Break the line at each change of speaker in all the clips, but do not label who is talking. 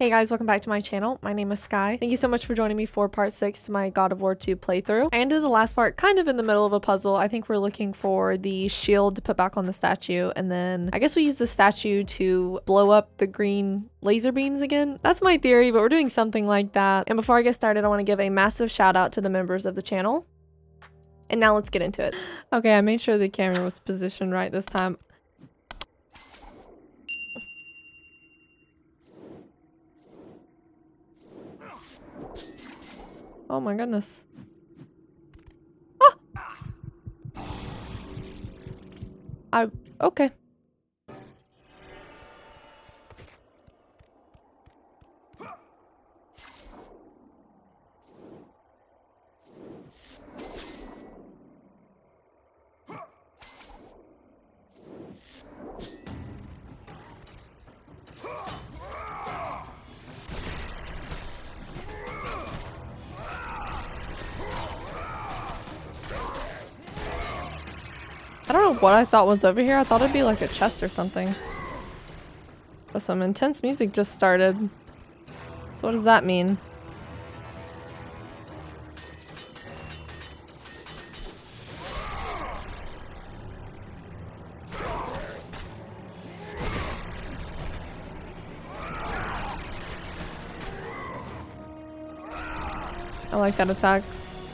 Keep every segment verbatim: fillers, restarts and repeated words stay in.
Hey guys, welcome back to my channel. My name is Sky. Thank you so much for joining me for part six to my God of War two playthrough. I ended the last part kind of in the middle of a puzzle. I think we're looking for the shield to put back on the statue, and then I guess we use the statue to blow up the green laser beams again. That's my theory, but we're doing something like that. And before I get started, I want to give a massive shout out to the members of the channel. And now let's get into it. Okay, I made sure the camera was positioned right this time. Oh my goodness. Ah! I, okay. I don't know what I thought was over here. I thought it'd be like a chest or something. But some intense music just started. So what does that mean? I like that attack.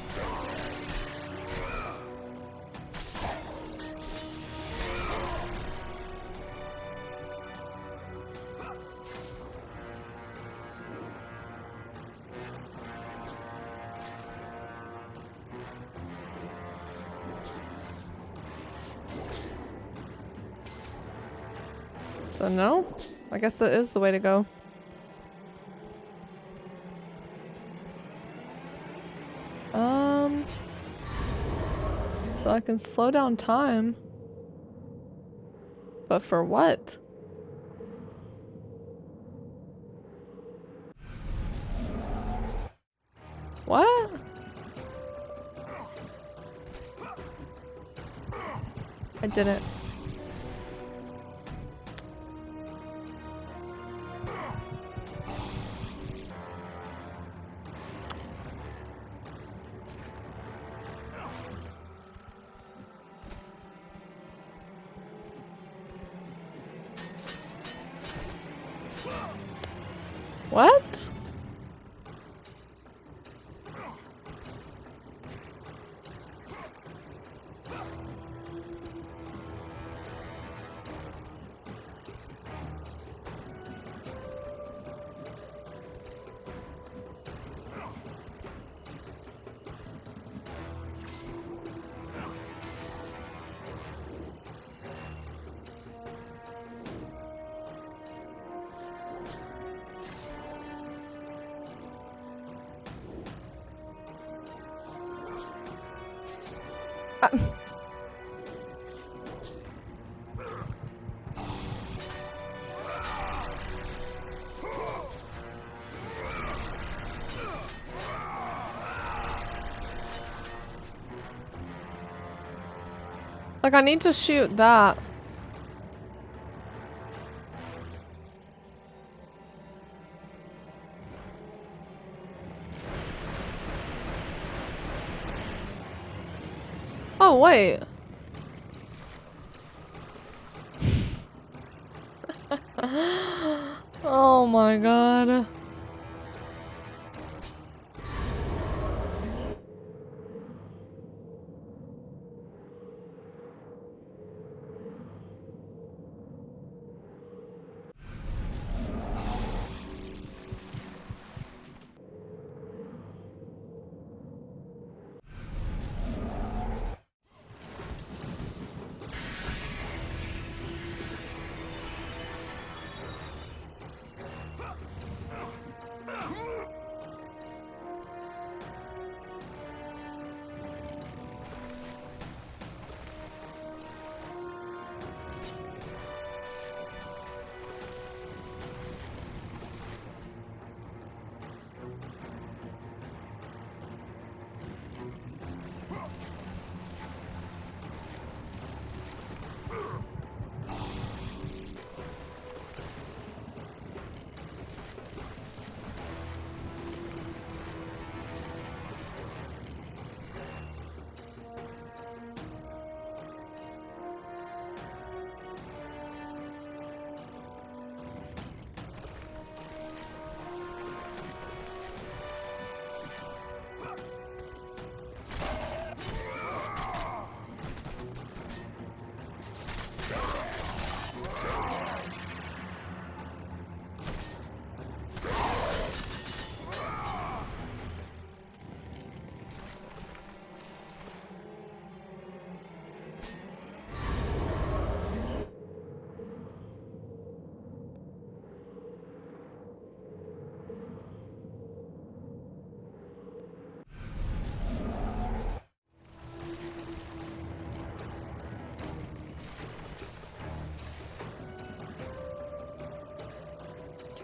So no? I guess that is the way to go. Um... So I can slow down time. But for what? What? I didn't. What? Uh, like I need to shoot that. Oh, wait. Oh my god.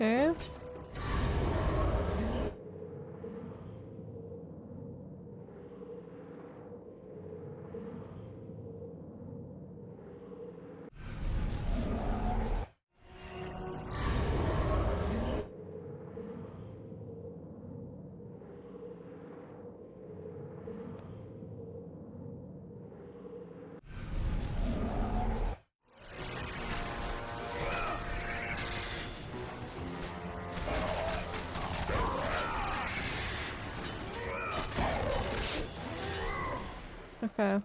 Okay. Okay.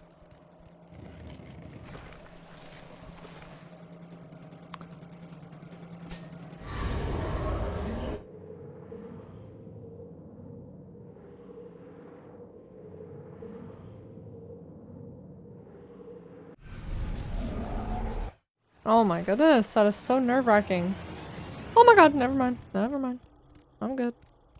Oh my goodness, that is so nerve-wracking. Oh my god, never mind. Never mind. I'm good.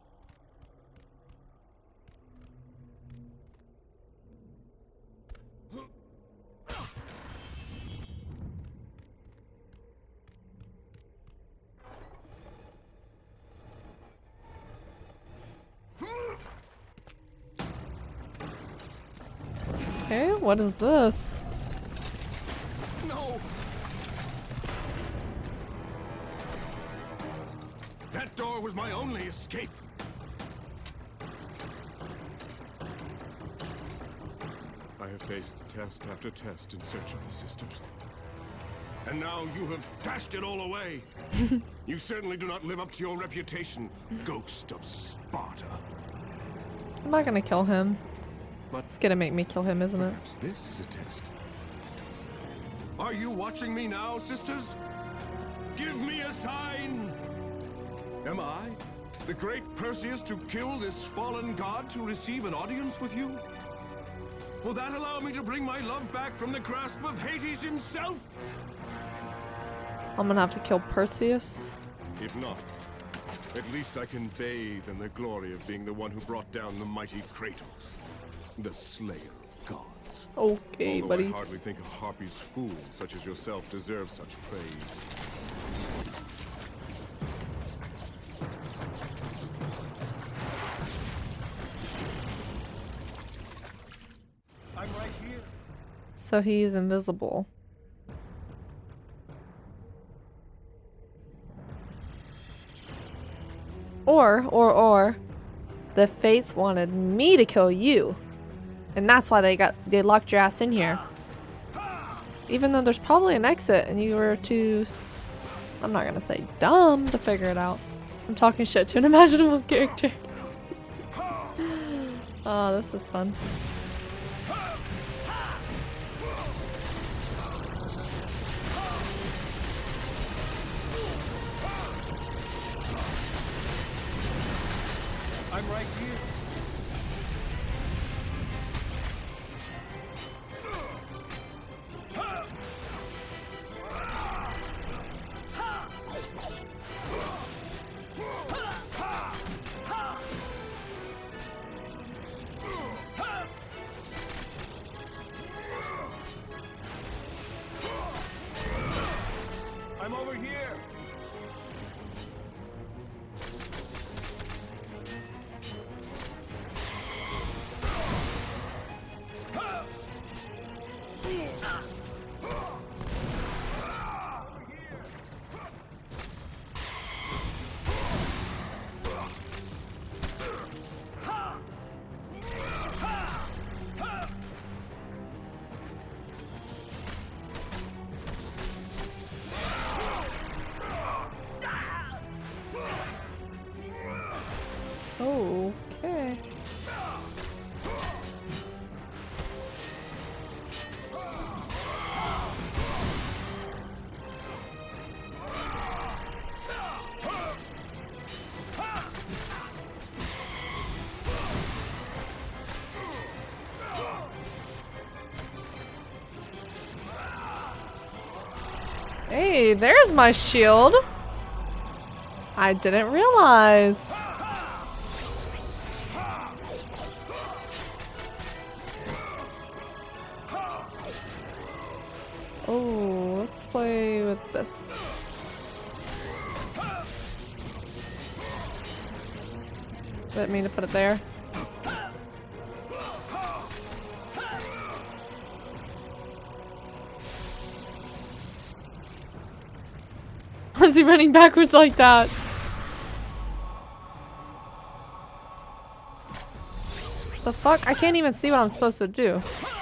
Okay, what is this?
No! That door was my only escape. I have faced test after test in search of the sisters. And now you have dashed it all away. You certainly do not live up to your reputation, ghost of Sparta.
I'm not gonna kill him.
But
It's gonna make me kill him, isn't it?
perhaps this is a test. Are you watching me now, sisters? Give me a sign! Am I, the great Perseus, to kill this fallen god to receive an audience with you? Will that allow me to bring my love back from the grasp of Hades himself?
I'm gonna have to kill Perseus.
If not, at least I can bathe in the glory of being the one who brought down the mighty Kratos, the slayer of gods.
Okay,
Although
buddy.
I hardly think a Harpy's fool such as yourself deserves such praise. I'm right here.
So he's invisible. Or, or, or, the Fates wanted me to kill you. And that's why they got, they locked your ass in here. Even though there's probably an exit and you were too, I'm not gonna say dumb to figure it out. I'm talking shit to an imaginable character. Oh, this is fun.
I'm right here. I'm over here.
Okay. Hey, there's my shield. I didn't realize. Oh, let's play with this. Didn't mean to put it there. Why is he running backwards like that? The fuck? I can't even see what I'm supposed to do.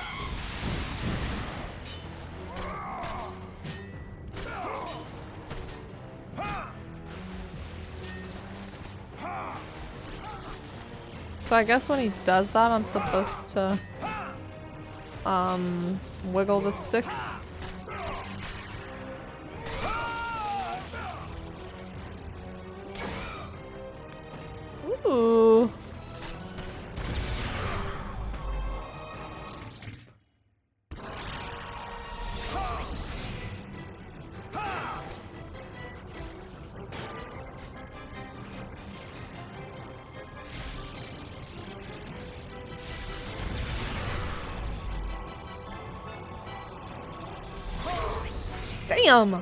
So I guess when he does that, I'm supposed to um wiggle the sticks. Ooh. Damn.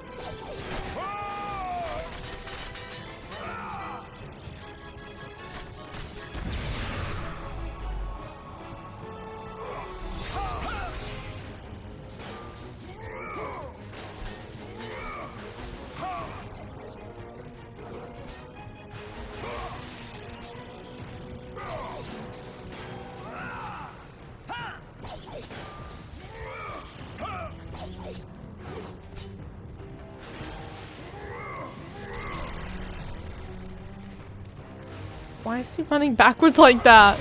Why is he running backwards like that?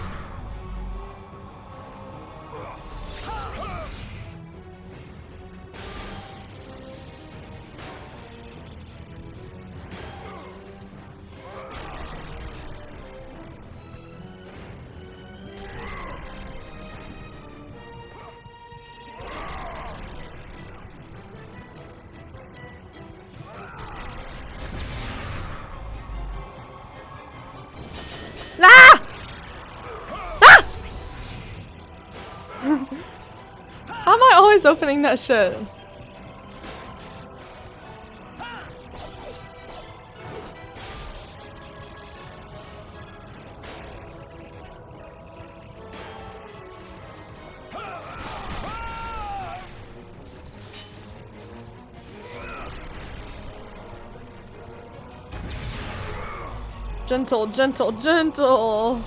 Ah! Ah! How am I always opening that shit? Gentle, gentle, gentle.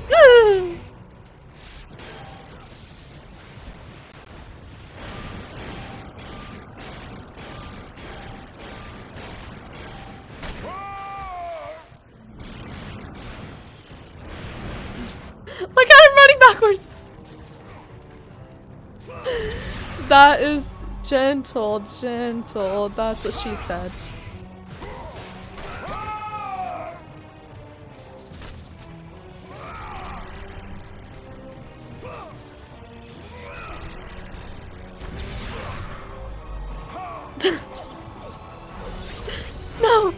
Look at him running backwards. That is gentle, gentle. That's what she said. No.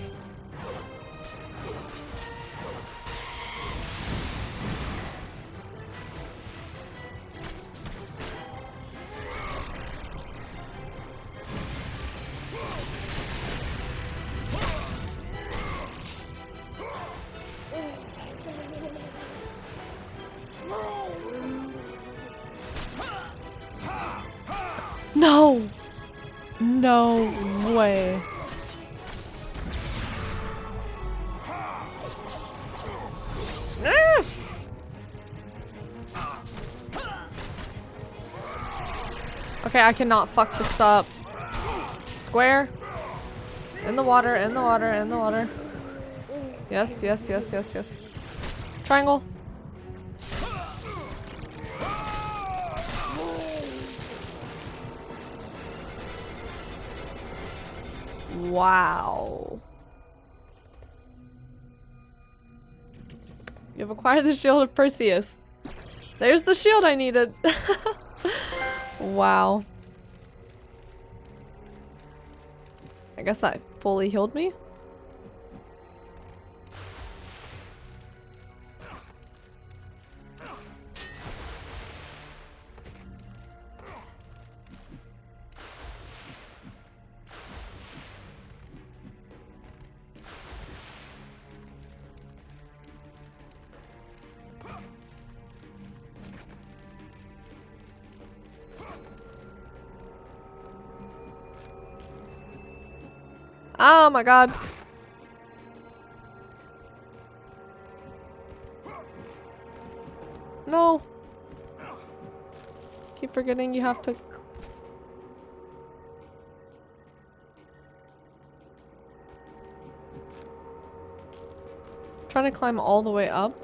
No. No way. Ah! Okay, I cannot fuck this up. Square. In the water, in the water, in the water. Yes, yes, yes, yes, yes. Triangle. Wow. You've acquired the shield of Perseus. There's the shield I needed. Wow. I guess that fully healed me. Oh my god. No. Keep forgetting you have to... Trying to climb all the way up.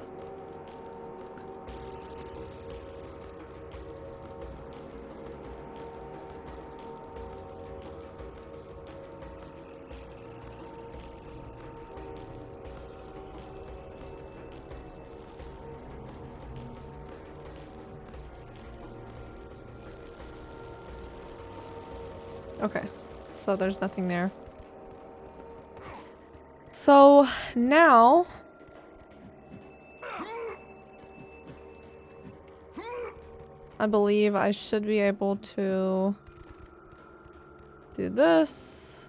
Okay, so there's nothing there. So now I believe I should be able to do this.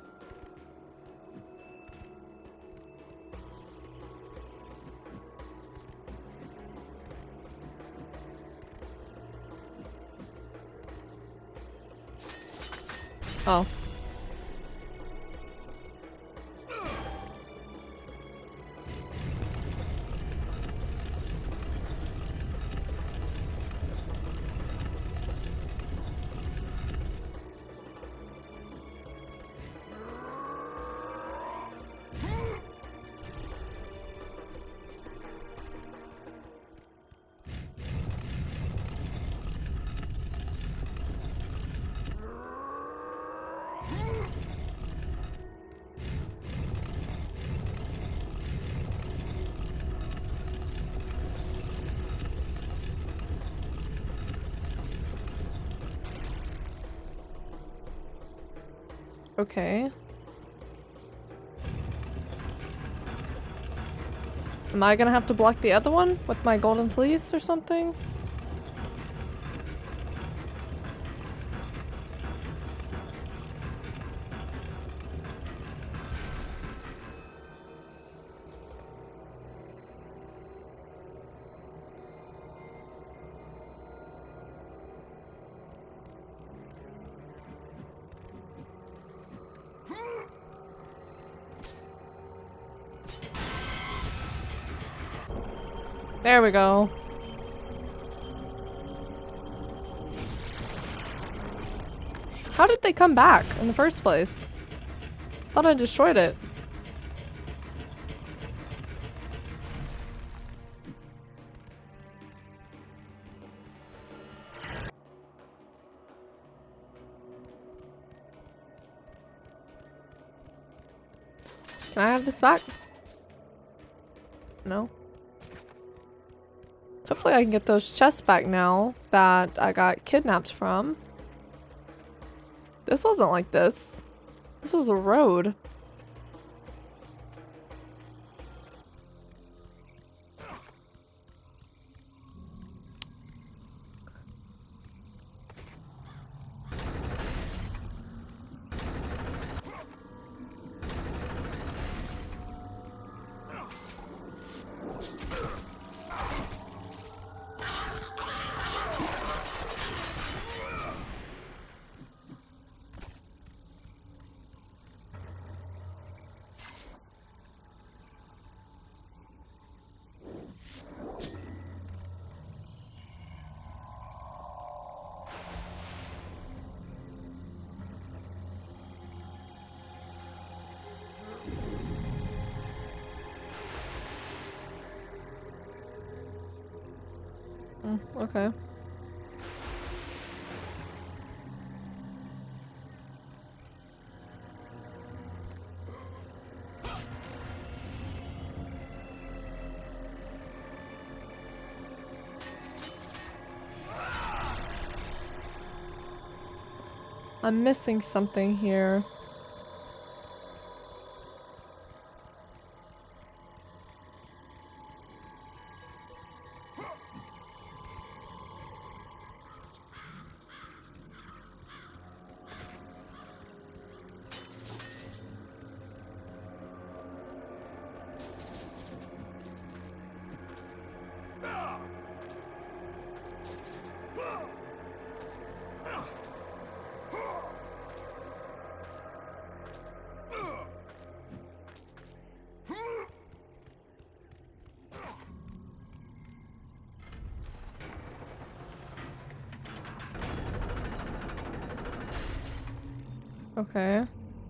Oh. Okay. Am I gonna have to block the other one with my golden fleece or something? There we go. How did they come back in the first place? Thought I destroyed it. Can I have this back? No. Hopefully I can get those chests back now that I got kidnapped from. This wasn't like this. This was a road. Mm, okay. I'm missing something here. Okay.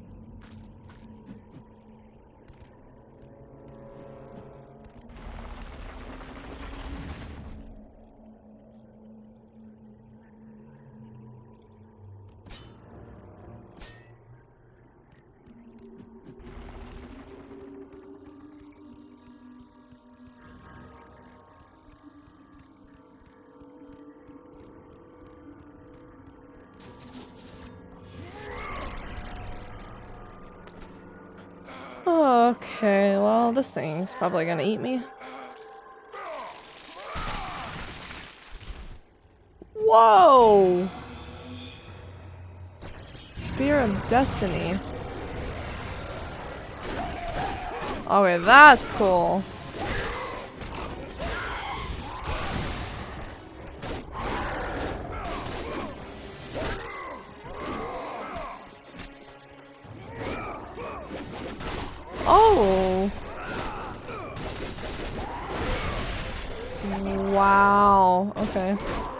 Okay, well, this thing's probably gonna eat me. Whoa! Spear of Destiny. Okay, that's cool. Oh! Wow. Okay.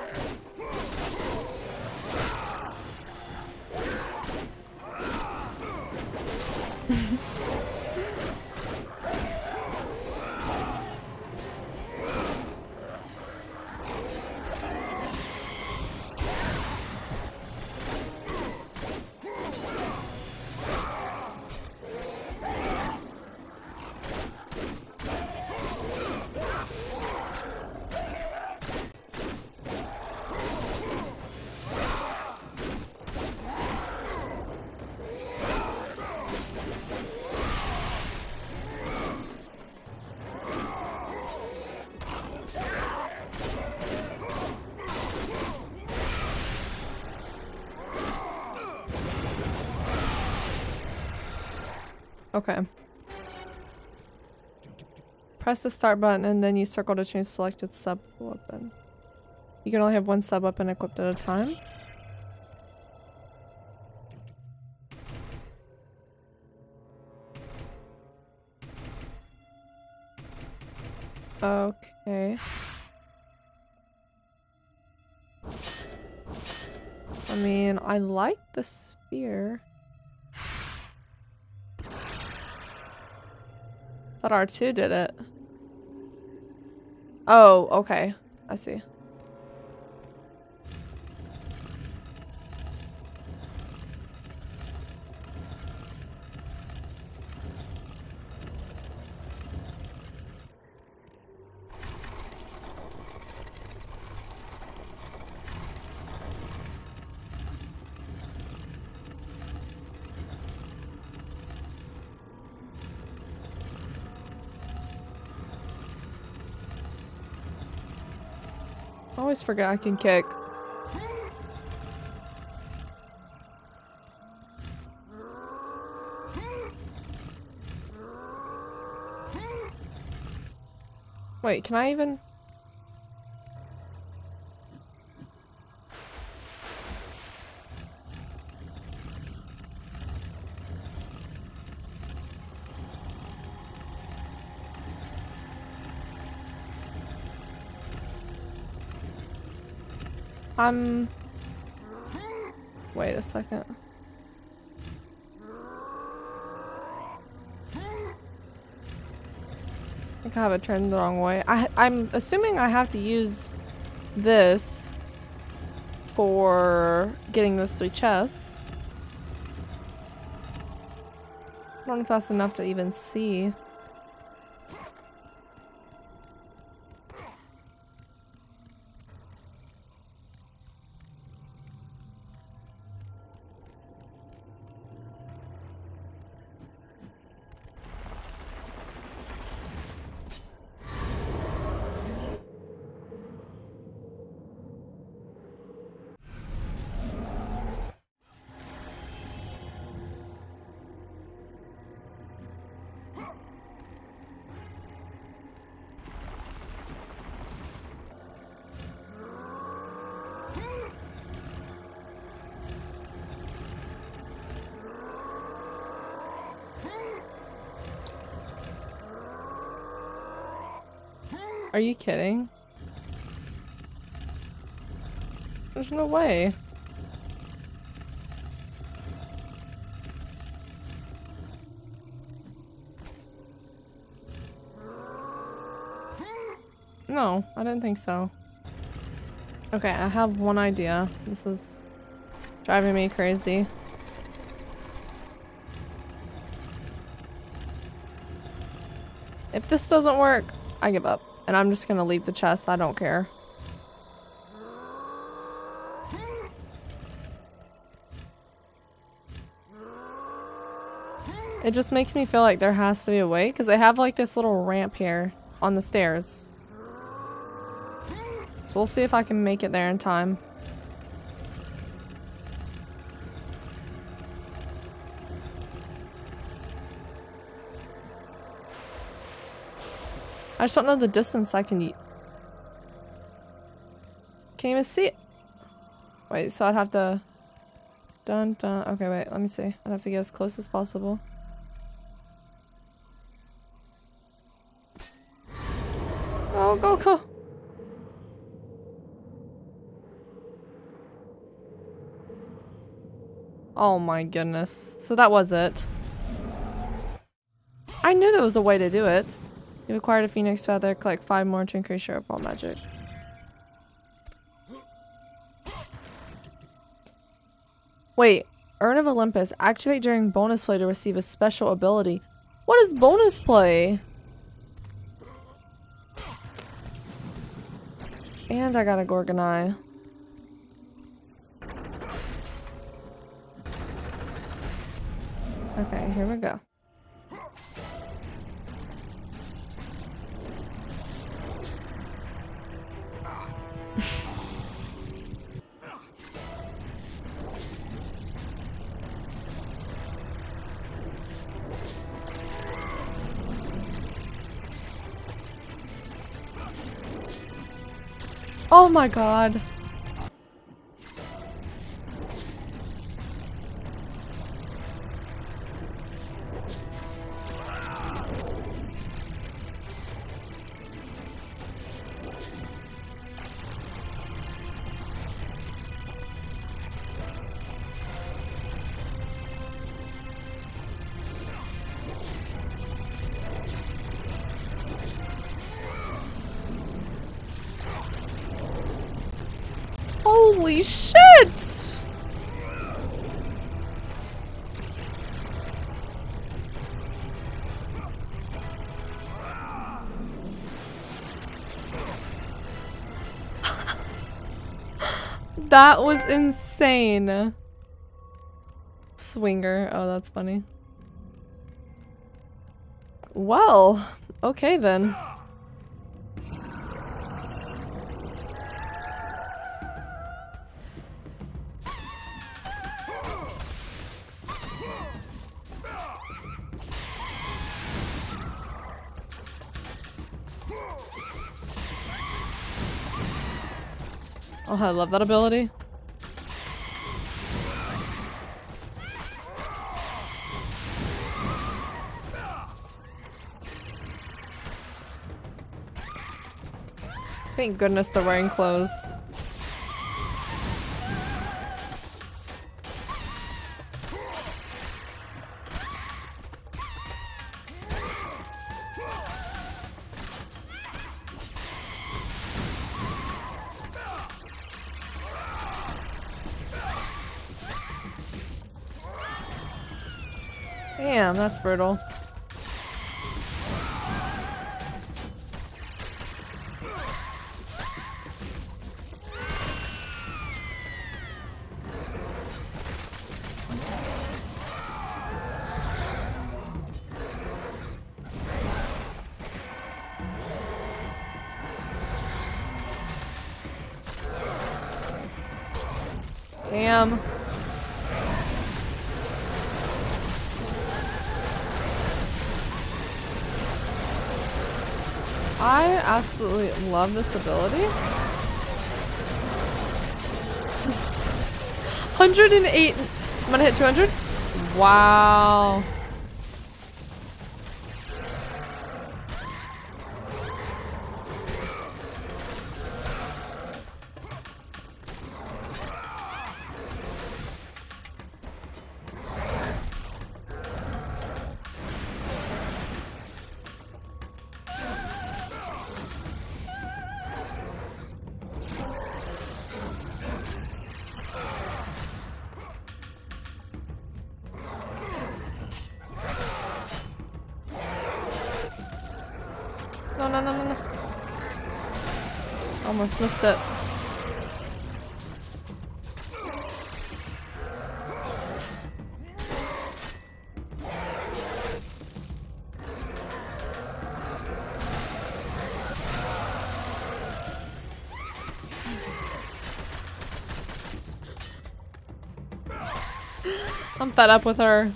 Okay. Press the start button and then you circle to change selected sub weapon. You can only have one sub weapon equipped at a time. Okay. I mean, I like the spear. Thought R two did it. Oh, okay. I see. I always forget I can kick. Wait, can I even? Um. Wait a second. I think I have it turned the wrong way. I, I'm assuming I have to use this for getting those three chests. I don't know if that's enough to even see. Are you kidding? There's no way. No, I didn't think so. Okay, I have one idea. This is driving me crazy. If this doesn't work, I give up. And I'm just gonna leave the chest. I don't care. It just makes me feel like there has to be a way, because I have like this little ramp here on the stairs. So we'll see if I can make it there in time. I just don't know the distance I can eat. Can't even see it. Wait, so I'd have to... Dun dun. Okay, wait, let me see. I'd have to get as close as possible. Go, go, go. Oh my goodness. So that was it. I knew there was a way to do it. You acquired a phoenix feather, collect five more to increase your overall magic. Wait, Urn of Olympus. Activate during bonus play to receive a special ability. What is bonus play? And I got a Gorgonite. Okay, here we go. Oh my god. Holy shit! That was insane. Swinger. Oh, that's funny. Well, okay then. Oh, I love that ability. Thank goodness they're wearing clothes. Damn, that's brutal. Damn. I absolutely love this ability. one hundred eight. I'm gonna hit two hundred. Wow. No, no, no, no, no. Almost missed it. I'm fed up with her.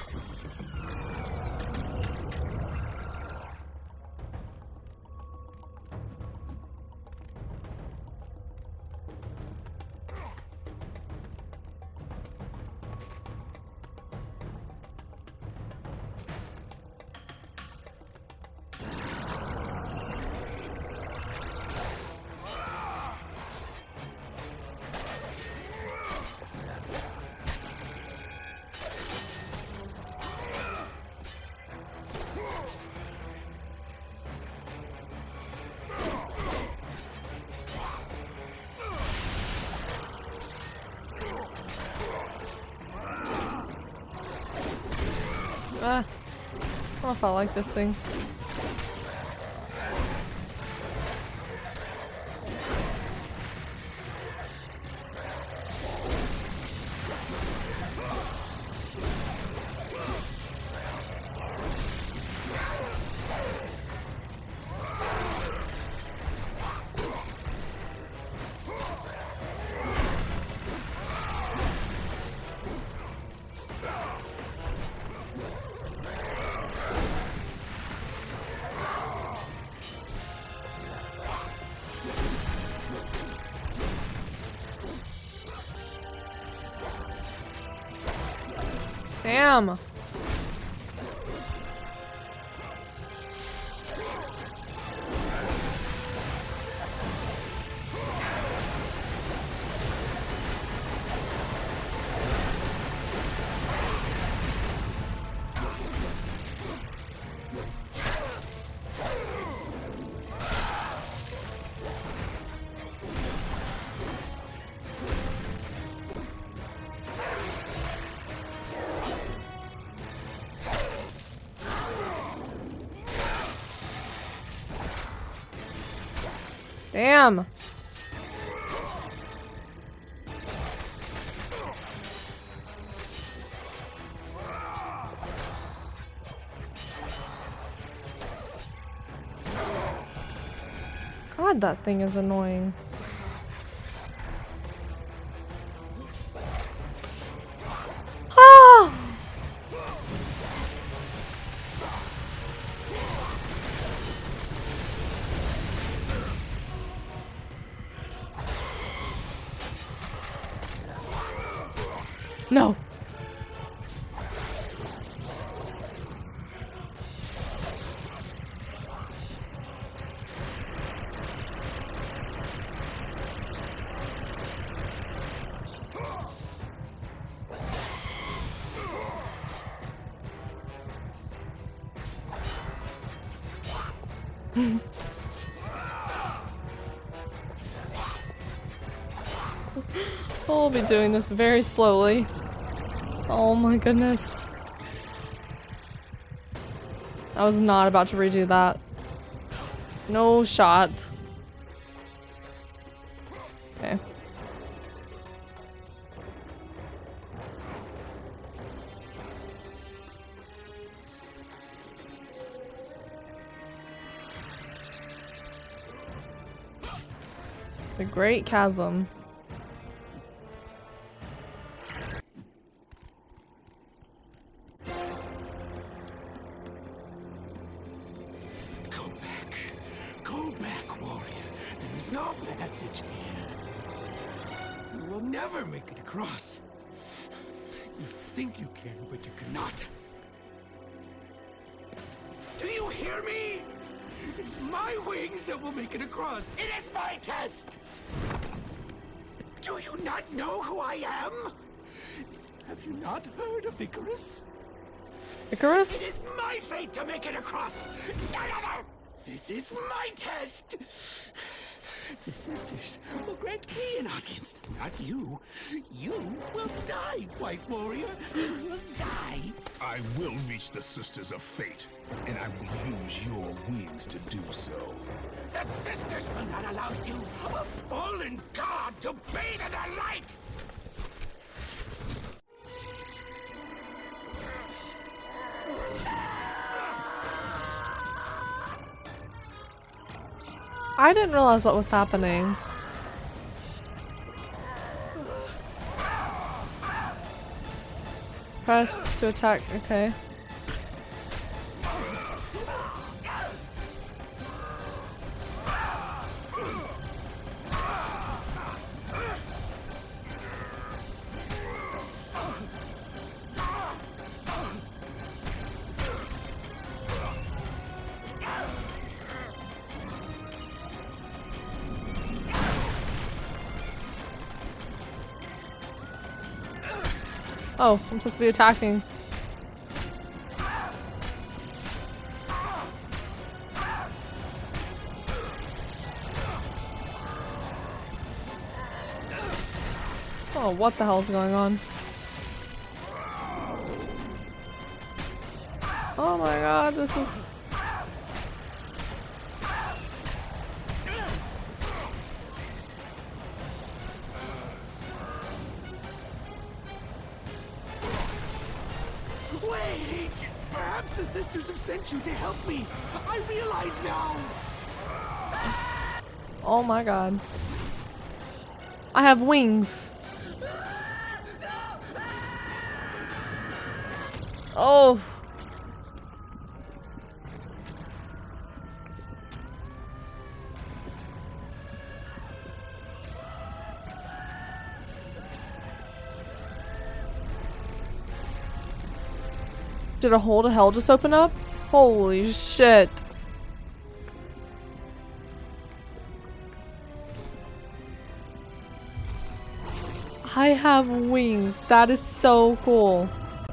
Ah, I don't know if I like this thing. Damn. Damn. God, that thing is annoying. Ah! No. I'll be doing this very slowly. Oh my goodness. I was not about to redo that. No shot. Okay. The Great Chasm.
Go back. Go back, warrior. There is no passage here. You will never make it across. You think you can, but you cannot. Do you hear me? It's my wings that will make it across. It is my test! Do you not know who I am? Have you not heard of Icarus?
Icarus?
It is my fate to make it across! None other! This is my test!
The sisters will grant me an audience, not you. You will die, White Warrior. You will die.
I will reach the Sisters of Fate, and I will use your wings to do so.
The sisters will not allow you, a fallen god, to bathe in their light.
I didn't realize what was happening. Press to attack, okay. Oh, I'm supposed to be attacking. Oh, what the hell is going on? Oh my god, this is...
Wait! Perhaps the sisters have sent you to help me. I realize now.
Oh my god. I have wings. Oh. Did a hole to hell just open up? Holy shit. I have wings. That is so cool.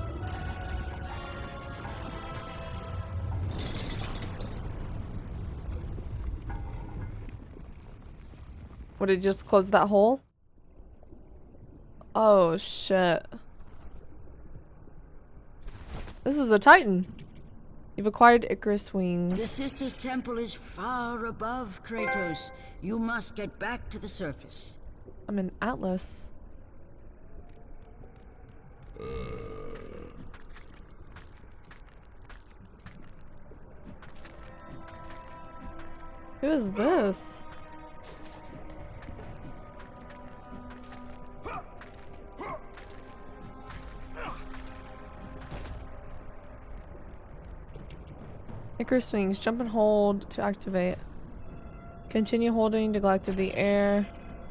Would it just close that hole? Oh shit. This is a Titan. You've acquired Icarus wings.
The Sisters' Temple is far above Kratos. You must get back to the surface.
I'm an Atlas. Who is this? Icarus wings. Jump and hold to activate. Continue holding to glide through the air.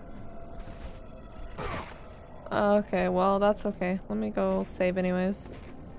Okay, well that's okay. Let me go save anyways.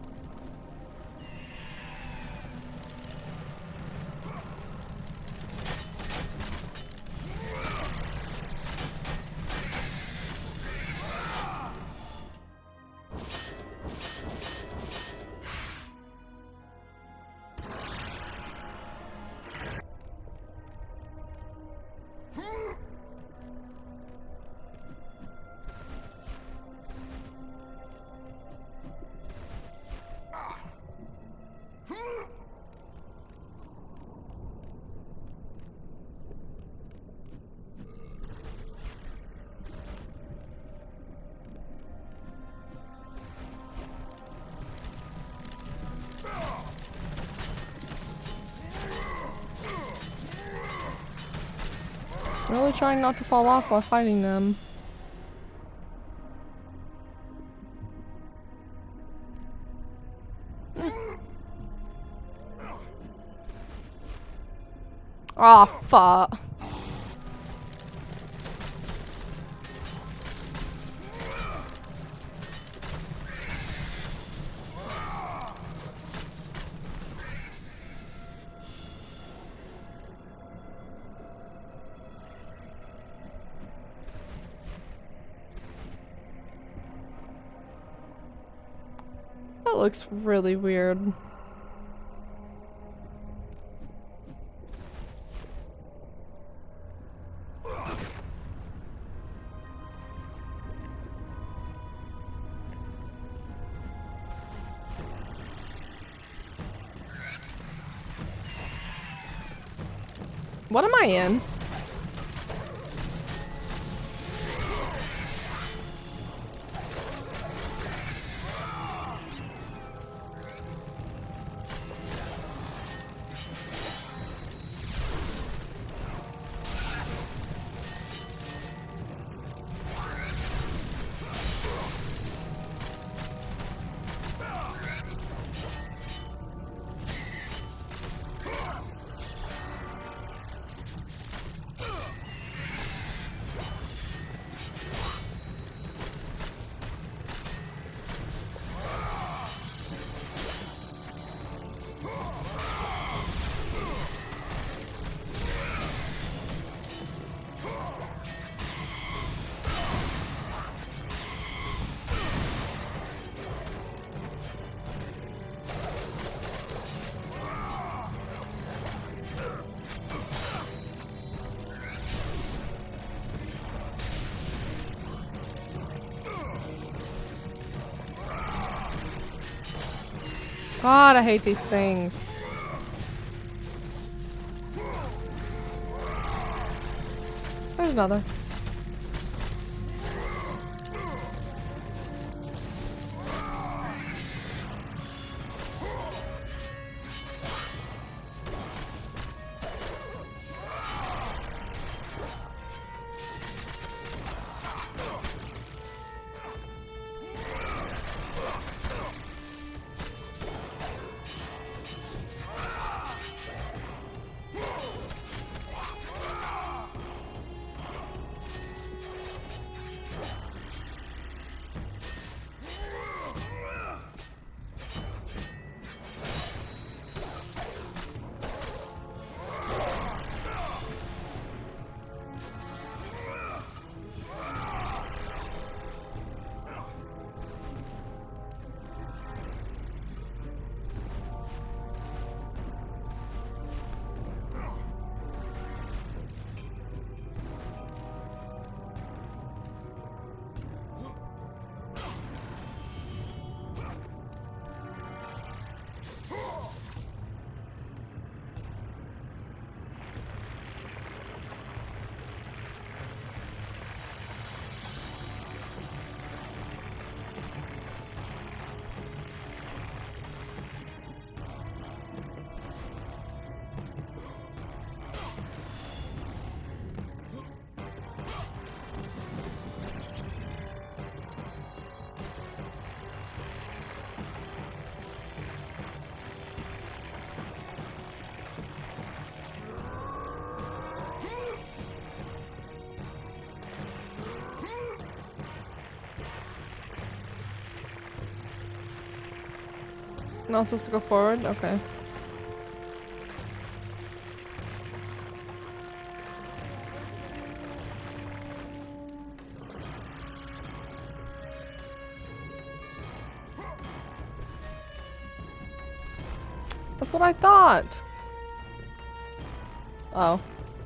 Really trying not to fall off while fighting them. Oh, fuck. That looks really weird. What am I in? God, I hate these things. There's another. Not supposed to go forward? Okay. That's what I thought. Oh.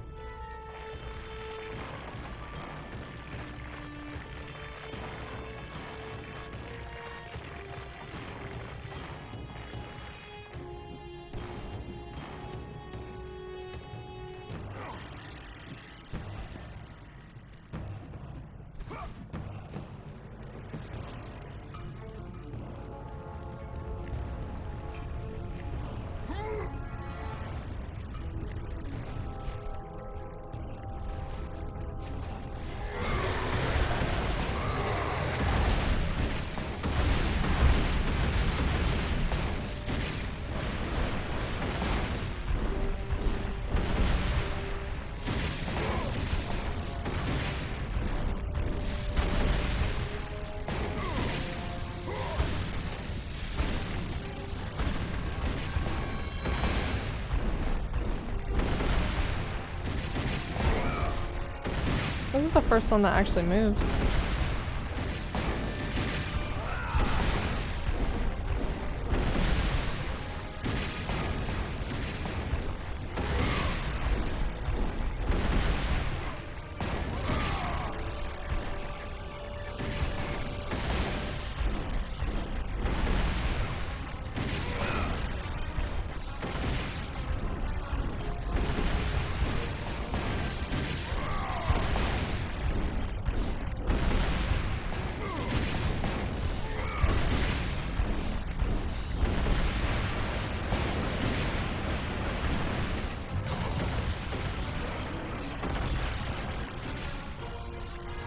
This is the first one that actually moves.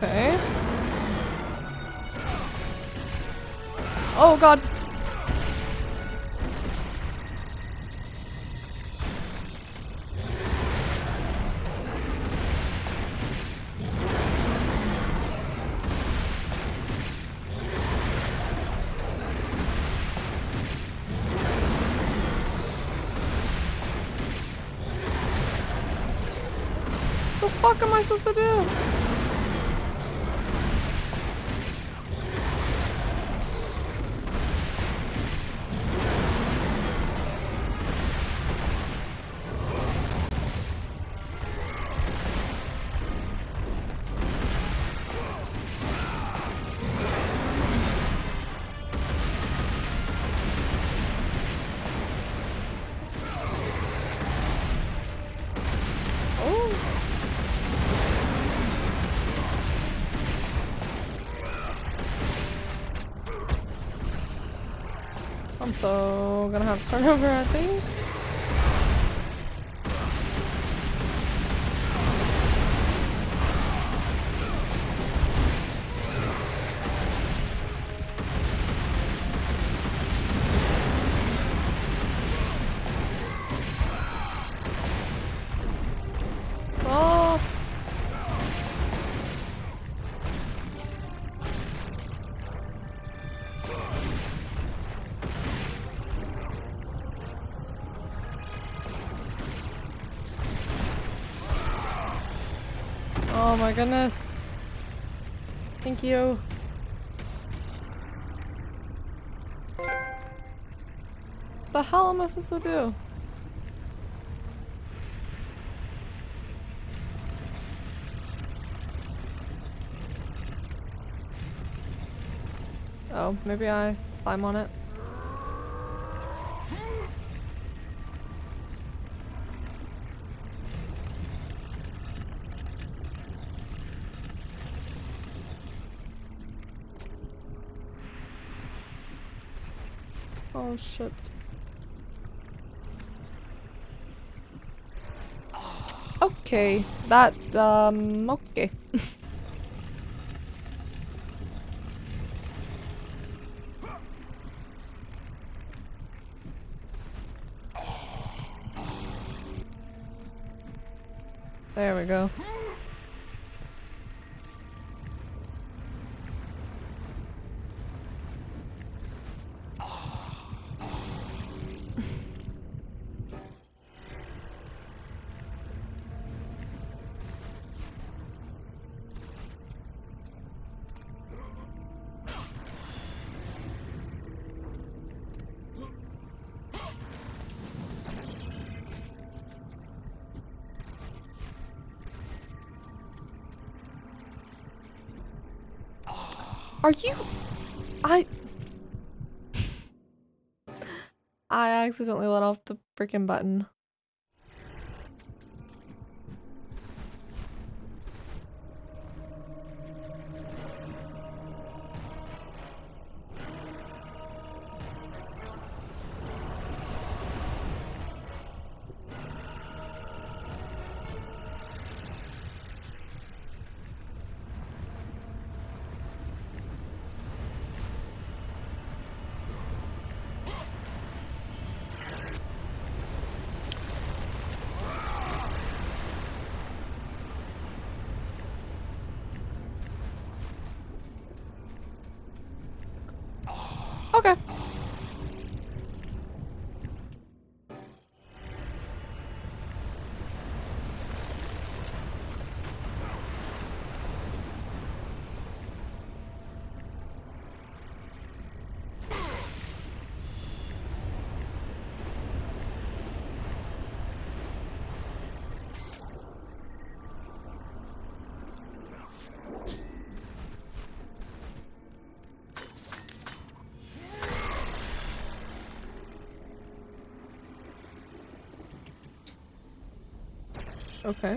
Okay. Oh god. What the fuck am I supposed to do? I'm so gonna have to start over, I think. Oh. Oh my goodness. Thank you. The hell am I supposed to do? Oh, maybe I climb on it. Oh shit. Okay, that, um, okay. There we go. Are you? I... I accidentally let off the freaking button. Okay. Okay.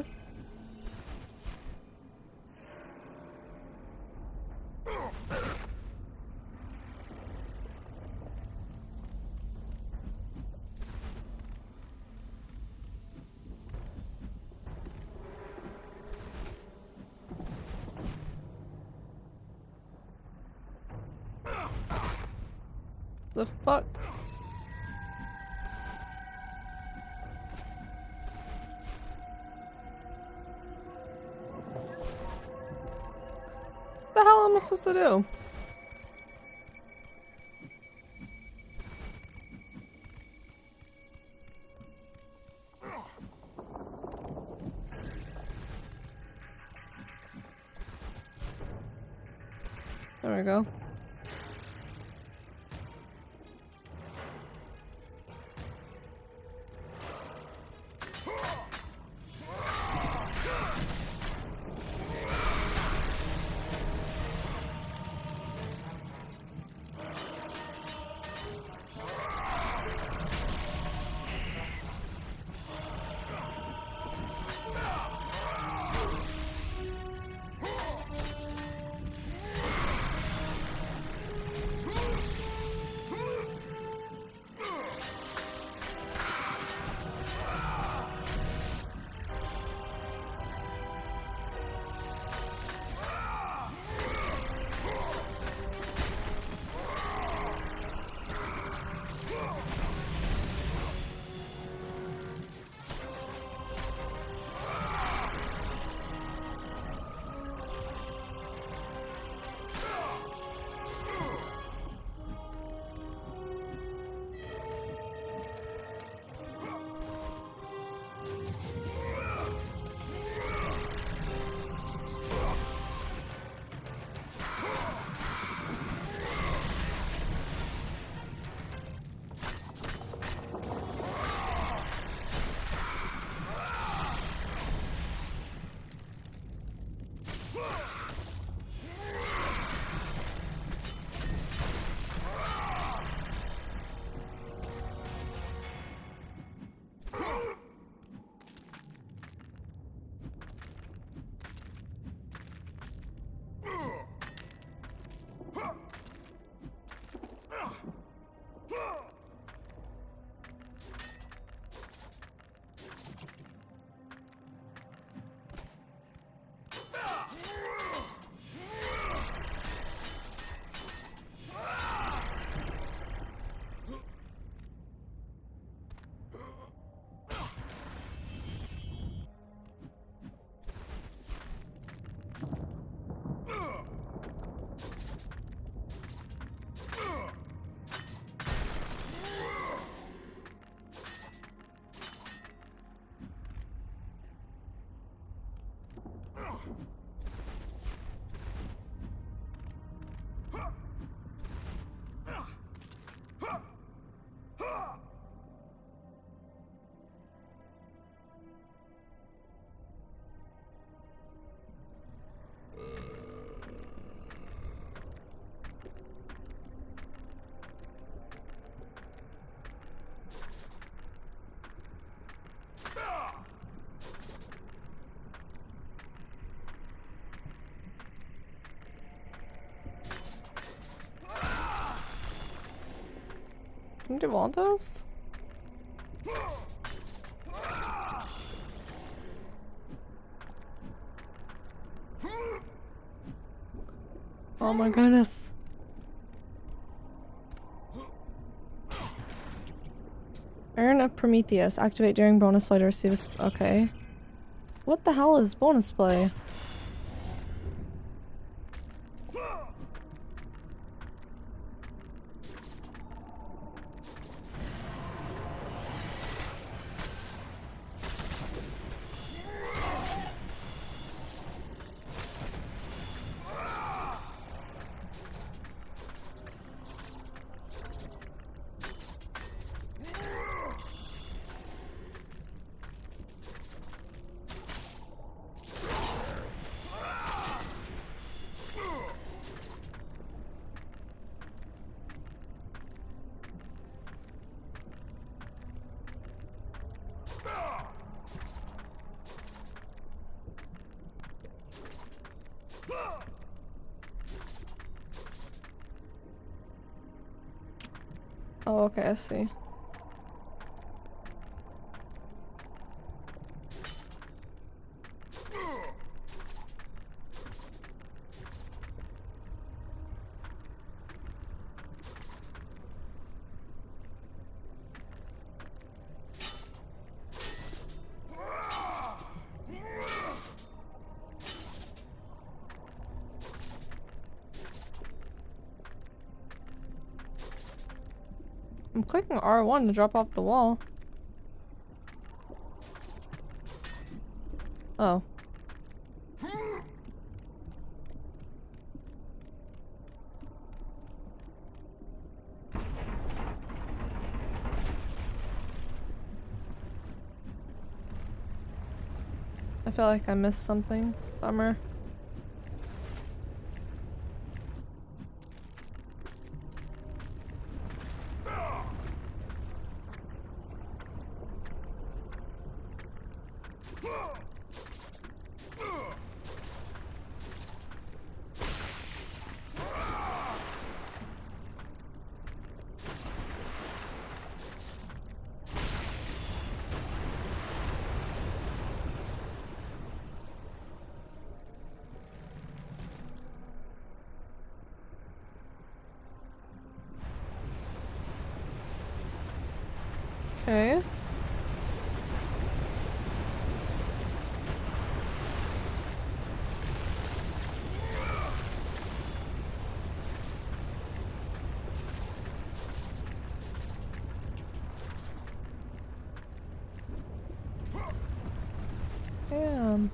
The fuck? What the hell am I supposed to do? There we go. Can you do all those? Oh my goodness. Urn of Prometheus. Activate during bonus play to receive a sp- okay. What the hell is bonus play? Oh, okay, I see. I'm clicking R one to drop off the wall. Oh. I feel like I missed something. Bummer. Okay. Damn.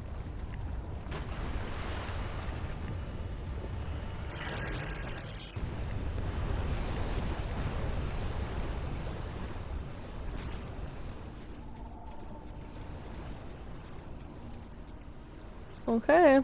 Okay.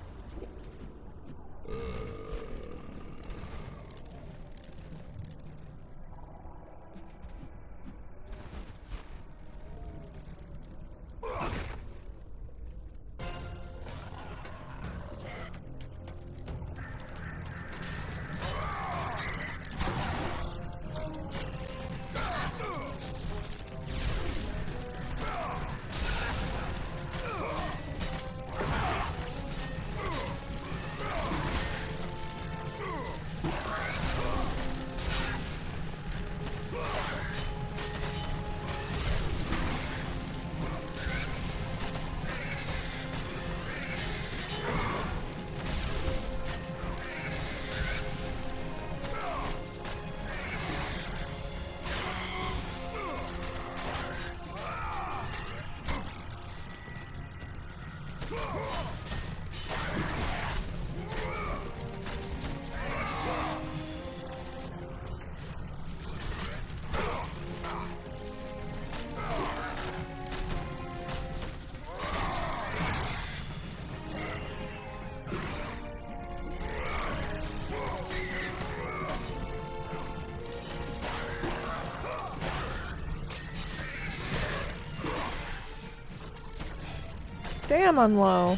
Damn, I'm low.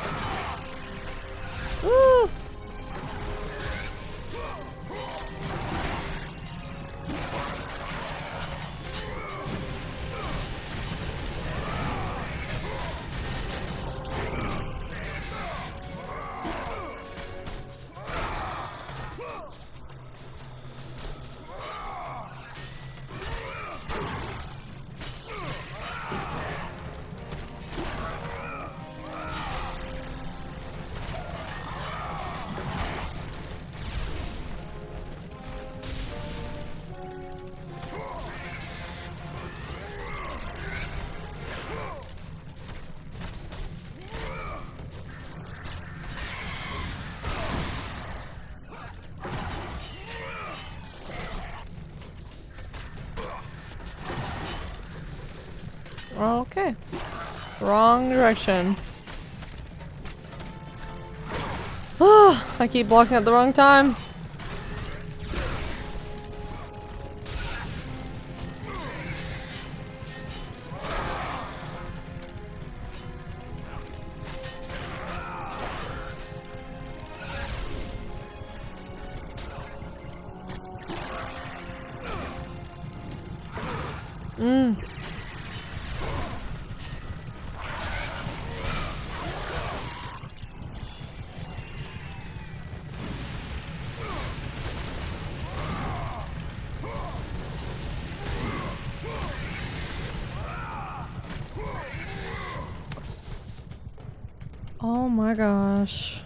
Woo! Okay. Wrong direction. Oh, I keep blocking at the wrong time. Mm. Oh my gosh.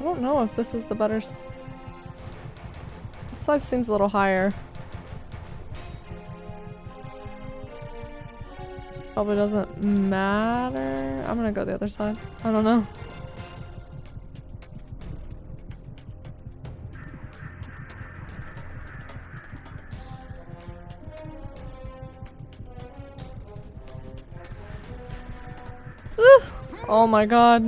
don't know if this is the better s this side seems a little higher. Probably doesn't matter. I'm gonna go the other side. I don't know. Ooh. Oh my god.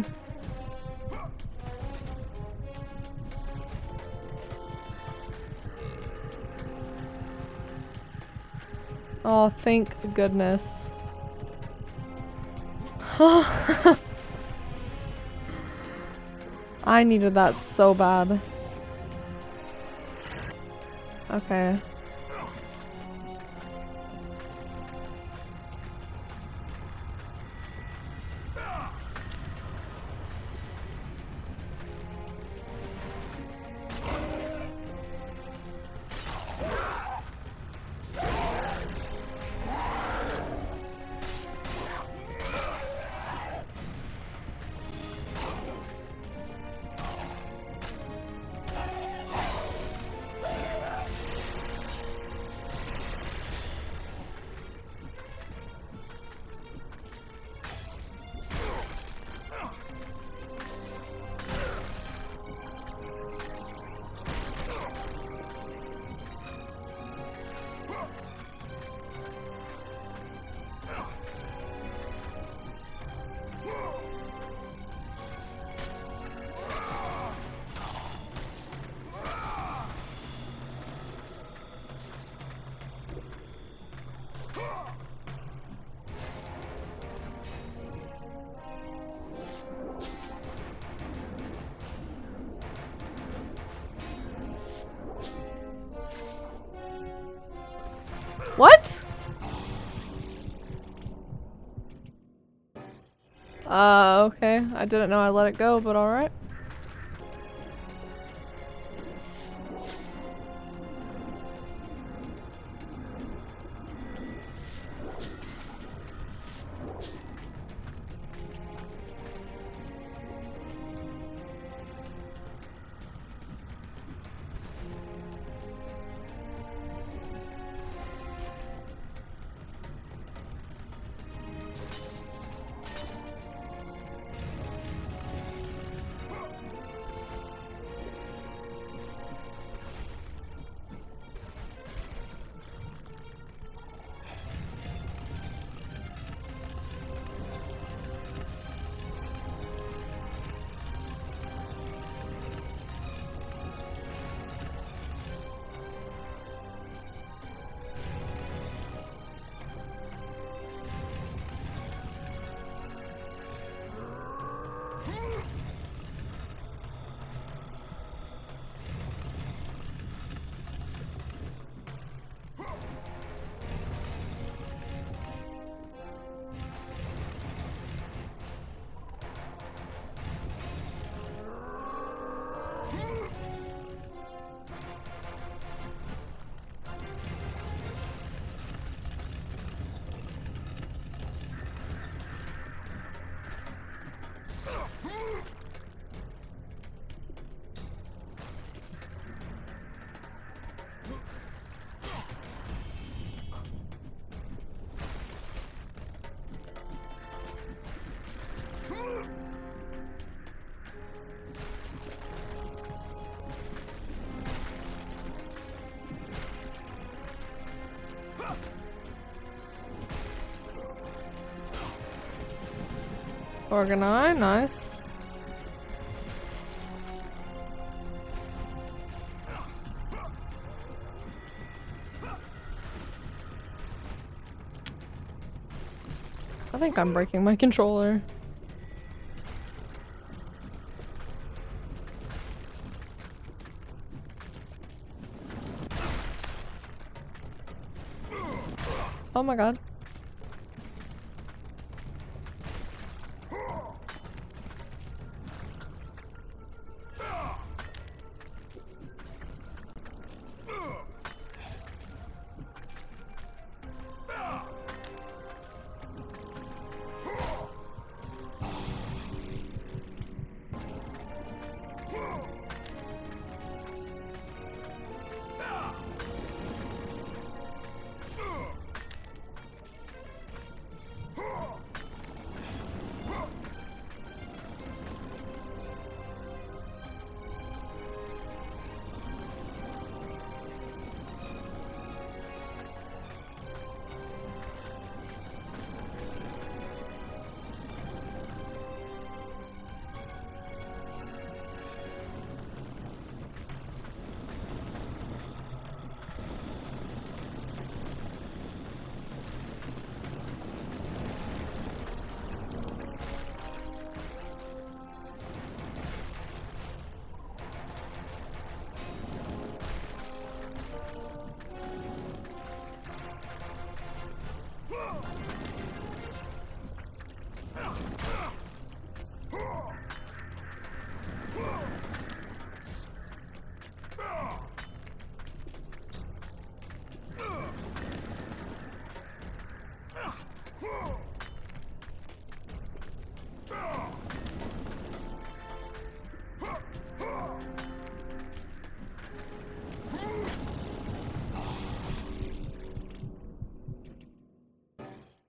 Oh, thank goodness. I needed that so bad. Okay. What? Uh, okay. I didn't know I let it go, but alright. Organize, nice. I think I'm breaking my controller. Oh my god.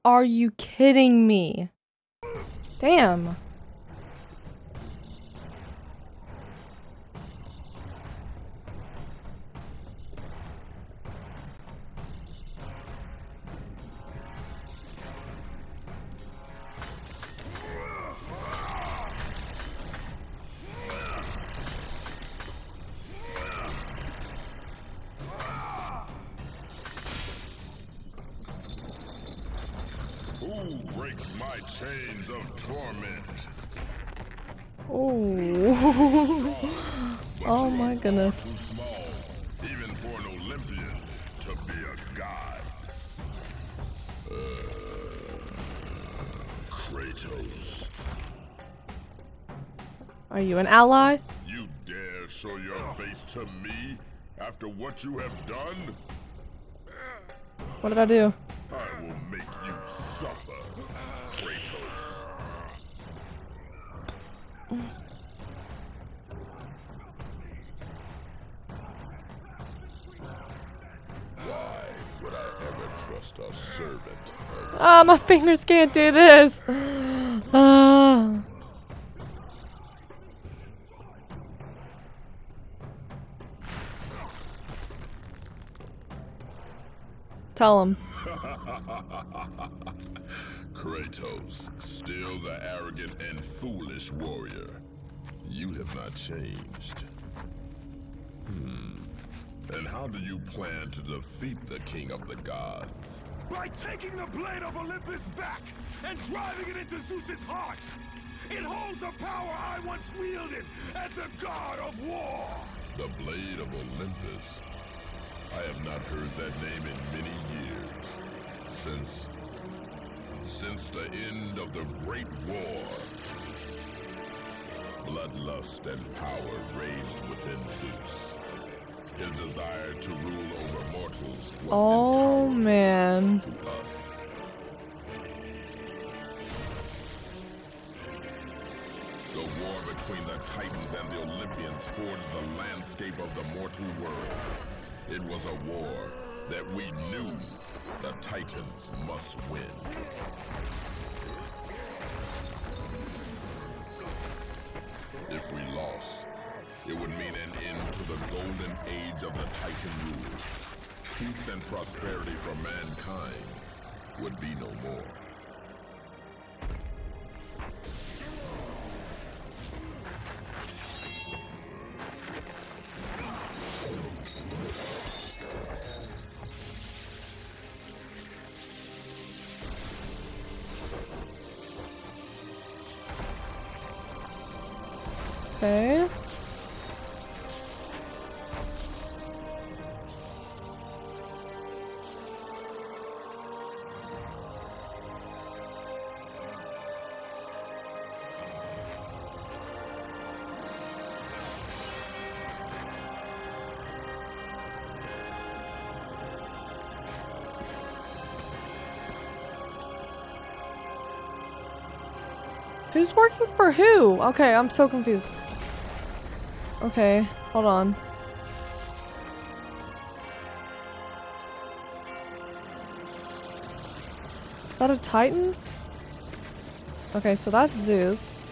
Are you kidding me? Damn.
Who breaks my chains of torment?
Oh. Oh my goodness.
Too small, even for an Olympian, to be a god. Uh, Kratos.
Are you an ally?
You dare show your face to me after what you have done?
What did I do?
I will make you suffer, Kratos. Why would I ever trust a servant?
Ah, oh, my fingers can't do this. Ah. Tell him.
Kratos, still the arrogant and foolish warrior. You have not changed. Hmm. And how do you plan to defeat the king of the gods?
By taking the blade of Olympus back and driving it into Zeus's heart. It holds the power I once wielded as the god of war.
The blade of Olympus. I have not heard that name in many years. Since... Since the end of the Great War. Bloodlust and power raged within Zeus. His desire to rule over mortals was
oh, man.
to us. The war between the Titans and the Olympians forged the landscape of the mortal world. It was a war that we knew the Titans must win. If we lost, it would mean an end to the golden age of the Titan rule. Peace and prosperity for mankind would be no more.
Okay. Who's working for who? Okay, I'm so confused. Okay, hold on. Is that a Titan? Okay, so that's Zeus.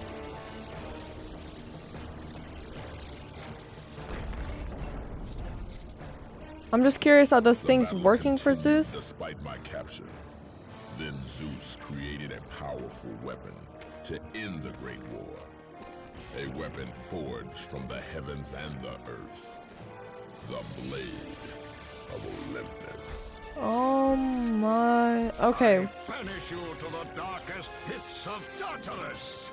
I'm just curious, are those things working for Zeus?
Despite my capture, then Zeus created a powerful weapon to end the Great War. A weapon forged from the heavens and the earth. The Blade of Olympus.
Oh my... Okay.
Banish you to the darkest pits of Tartarus.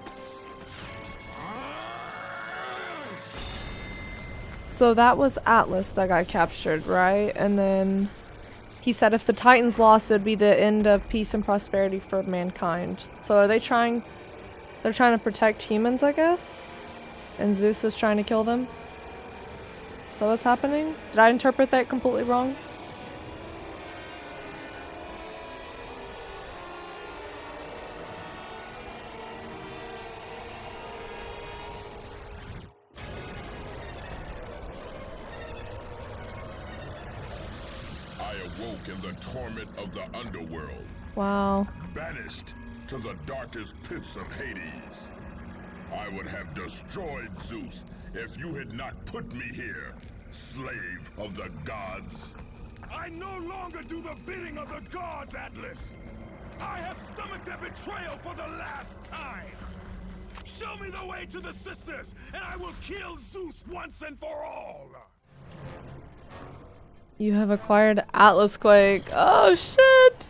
So that was Atlas that got captured, right? And then he said if the Titans lost, it would be the end of peace and prosperity for mankind. So are they trying... They're trying to protect humans, I guess? And Zeus is trying to kill them? So what's happening? Did I interpret that completely wrong?
I
woke in the torment of the underworld.
Wow.
Banished to the darkest pits of Hades. I would have destroyed Zeus if you had not put me here, slave of the gods. I no longer do the bidding of the gods, Atlas. I have stomached their betrayal for the last time. Show me the way to the sisters, and I will kill Zeus once and for all.
You have acquired Atlas Quake. Oh shit!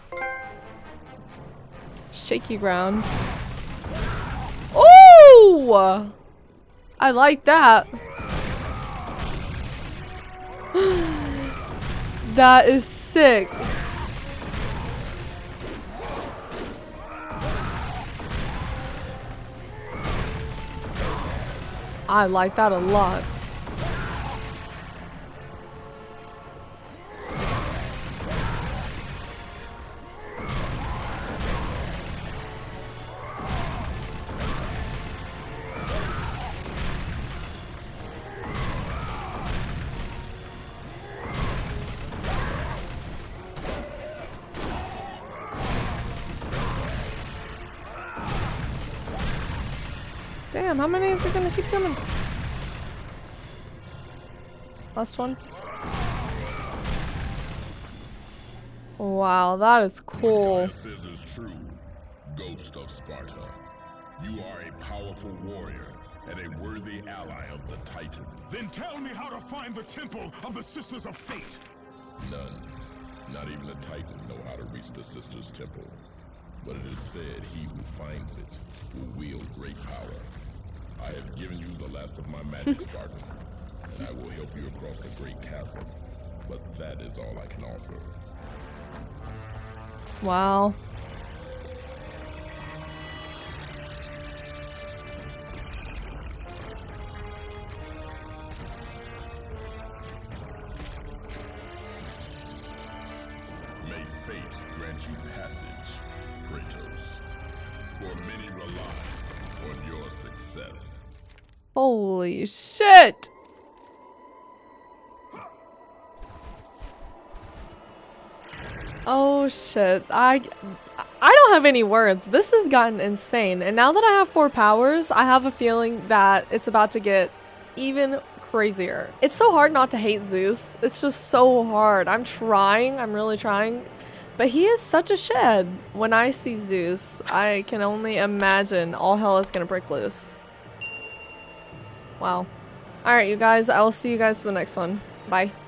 Shaky ground. Oh! I like that. That is sick. I like that a lot. Damn, how many is it gonna keep coming? Last one. Wow, that is cool.
Says is true, Ghost of Sparta. You are a powerful warrior and a worthy ally of the Titan.
Then tell me how to find the temple of the Sisters of Fate.
None. Not even the Titan know how to reach the Sisters' Temple. But it is said he who finds it will wield great power. I have given you the last of my magic, Spartan, and I will help you across the great chasm. But that is all I can offer.
Wow.
May fate grant you passage, Kratos. For many rely on your success.
Holy shit! Oh shit. I I don't have any words. This has gotten insane. And now that I have four powers, I have a feeling that it's about to get even crazier. It's so hard not to hate Zeus. It's just so hard. I'm trying. I'm really trying. But he is such a shed. When I see Zeus, I can only imagine all hell is gonna break loose. Wow. Alright, you guys. I will see you guys for the next one. Bye.